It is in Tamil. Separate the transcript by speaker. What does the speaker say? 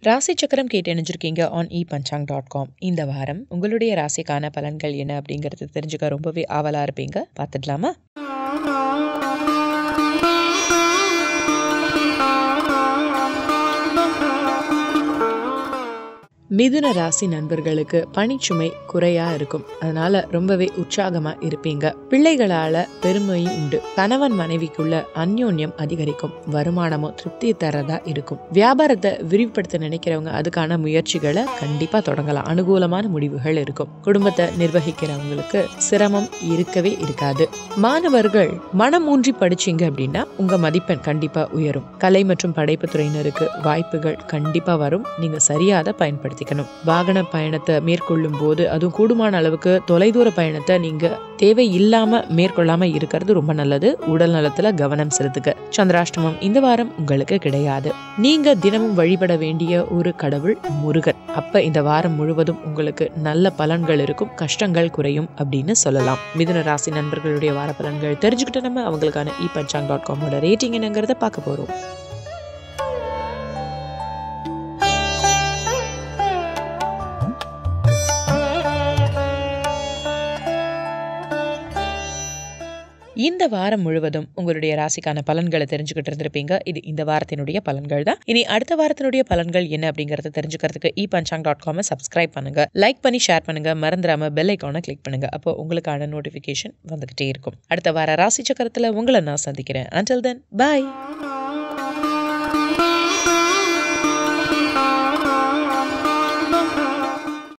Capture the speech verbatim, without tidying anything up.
Speaker 1: ராசி சக்கரம் கேட்டு இணைஞ்சிருக்கீங்க on e Panchang dot com. இந்த வாரம் உங்களுடைய ராசிக்கான பலன்கள் என்ன அப்படிங்கறது தெரிஞ்சுக்க ரொம்பவே ஆவலா இருப்பீங்க. பார்த்துடலாமா? மிதுன ராசி நண்பர்களுக்கு பணிச்சுமை குறையா இருக்கும். அதனால ரொம்பவே உற்சாகமா இருப்பீங்க. பிள்ளைகளால பெருமையும் உண்டு. கணவன் மனைவிக்குள்ள அந்யோன்யம் அதிகரிக்கும். வருமானமும் திருப்தி தரதா இருக்கும். வியாபாரத்தை விரிவுபடுத்த நினைக்கிறவங்க அதுக்கான முயற்சிகளை கண்டிப்பா தொடங்கலாம். அனுகூலமான முடிவுகள் இருக்கும். குடும்பத்தை நிர்வகிக்கிறவங்களுக்கு சிரமம் இருக்கவே இருக்காது. மாணவர்கள் மனம் ஊன்றி படிச்சீங்க அப்படின்னா உங்க மதிப்பெண் கண்டிப்பா உயரும். கலை மற்றும் படைப்பு துறையினருக்கு வாய்ப்புகள் கண்டிப்பா வரும். நீங்க சரியாத பயன்படுத்தி வாகன பயணத்தை மேற்கொள்ளும் போது அதுவும் கூடுமான அளவுக்கு தொலைதூர பயணத்தை நீங்க தேவை இல்லாம மேற்கொள்ளாம இருக்கிறது ரொம்ப நல்லது. உடல் நலத்துல கவனம் செலுத்துக. சந்திராஷ்டமம் இந்த வாரம் உங்களுக்கு கிடையாது. நீங்க தினமும் வழிபட வேண்டிய ஒரு கடவுள் முருகன். அப்ப இந்த வாரம் முழுவதும் உங்களுக்கு நல்ல பலன்கள் இருக்கும். கஷ்டங்கள் குறையும் அப்படின்னு சொல்லலாம். மிதுன ராசி நண்பர்களுடைய வார பலன்கள் தெரிஞ்சுக்கிட்டு நம்ம அவங்களுக்கான இ பஞ்சாங் டாட் காமோட ரேட்டிங் என்னங்கிறத பார்க்க போறோம். இந்த வாரம் முழுவதும் உங்களுடைய ராசிக்கான பலன்களை தெரிஞ்சுக்கிட்டு இருந்திருப்பீங்க. இது இந்த வாரத்தினுடைய பலன்கள் தான். இனி அடுத்த வாரத்தினுடைய பலன்கள் என்ன அப்படிங்கறத தெரிஞ்சுக்கிறதுக்கு e Panchang dot com subscribe பண்ணுங்க, லைக் பண்ணி ஷேர் பண்ணுங்க, மறந்துடாம பெல் ஐக்கானை கிளிக் பண்ணுங்க. அப்போ உங்களுக்கான நோட்டிபிகேஷன் வந்துகிட்டே இருக்கும். அடுத்த வார ராசி சக்கரத்துல உங்களை நான் சந்திக்கிறேன். Until then, bye.